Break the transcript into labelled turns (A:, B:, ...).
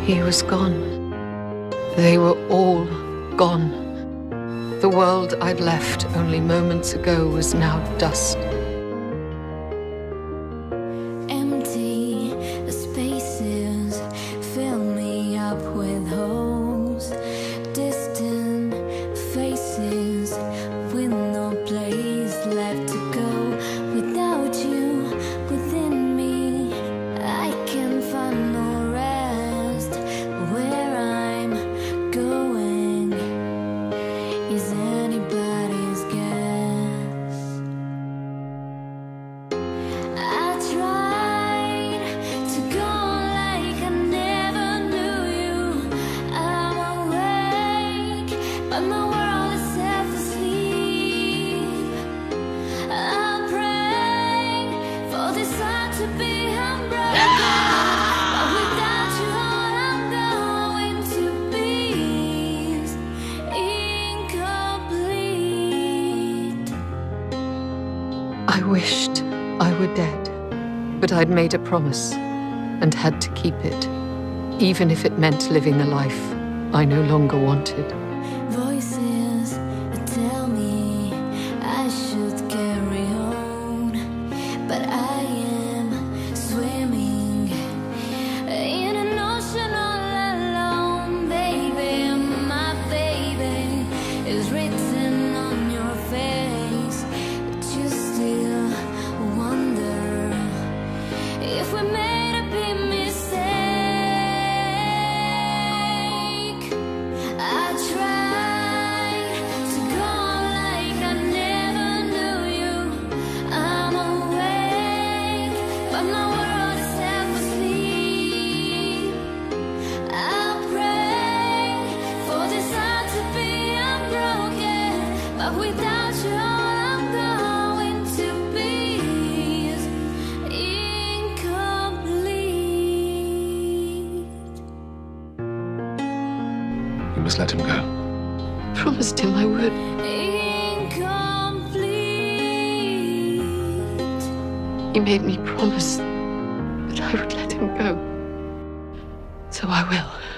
A: He was gone. They were all gone. The world I'd left only moments ago was now dust.
B: Empty spaces fill me up with holes. Distant faces with no place left to go. Without you within me, I can find no rest. Where I'm going is anybody's guess. I tried to go like I never knew you. I'm awake, but my world is half asleep. I'm praying for this heart to be unbroken, but without you all I'm going to be is incomplete.
A: I wished I were dead, but I'd made a promise and had to keep it, even if it meant living a life I no longer wanted.
B: Voices tell me I should carry on, but I am swimming in an ocean all alone. Baby, my baby is written on your face, but you still wonder if we made a big mistake. I tried to go like I never knew you. I'm awake, but my world is half asleep. I'll pray for this heart to be unbroken, but without you all I'm going to be is incomplete.
C: You must let him go.
A: Promised him I would.
B: Incomplete.
A: He made me promise that I would let him go. So I will.